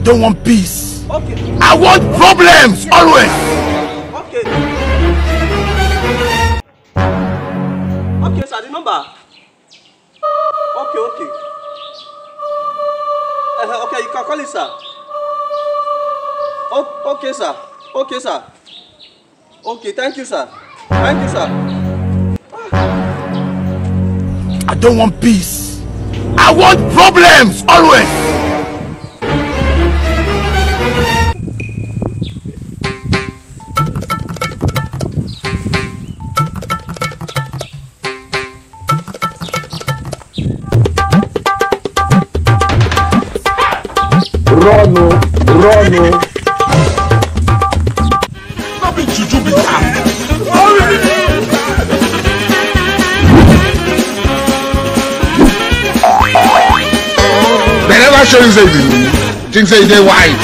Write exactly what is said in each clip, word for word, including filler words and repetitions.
don't want peace. Okay. I want problems always. Okay. Okay, sir, the number. Okay, okay. Uh, okay, you can call it, sir. Oh, okay, sir. Okay, sir. Okay, thank you, sir. Thank you, sir. I don't want peace. I want problems always. Rono, Rono. Not be juju be They never show you say things say they white.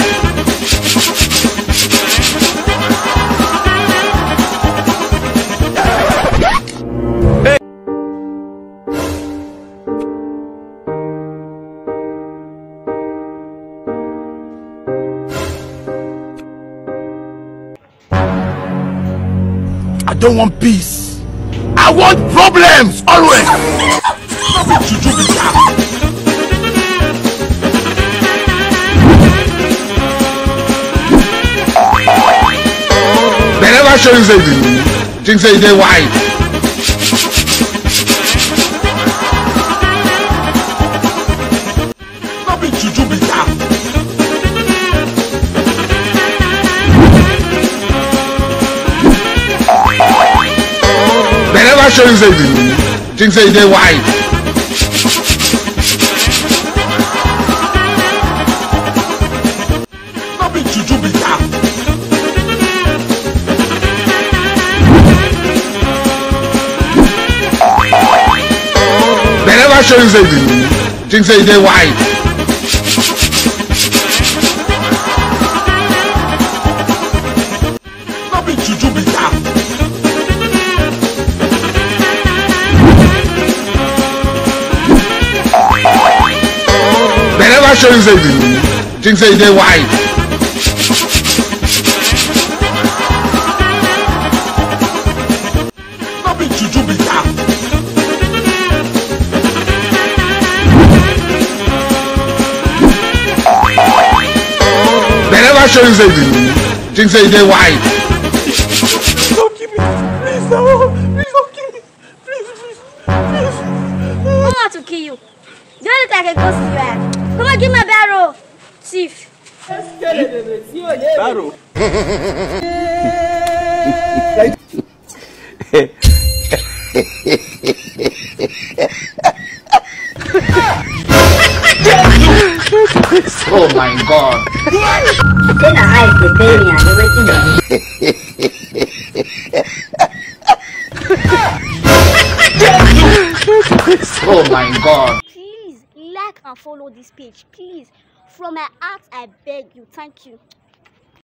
I don't want peace. I want problems always. They never show you say things say they white. Not be juju be that. They never show you say things say they white. Not be juju be that. They never show you say things say they white. Not be juju be that. They never show you say things say they white. Not be juju be that. They never show you say things say they white. Please don't kill me. Please don't. Please don't kill me. Please, please, please. I want to kill you. You don't look like a ghost you are. Come on, give me a barrel. Chief. Barrow. Oh my God. Then I hide the baby and everything. Oh my God. Please like and follow this page. Please. From my heart, I beg you. Thank you.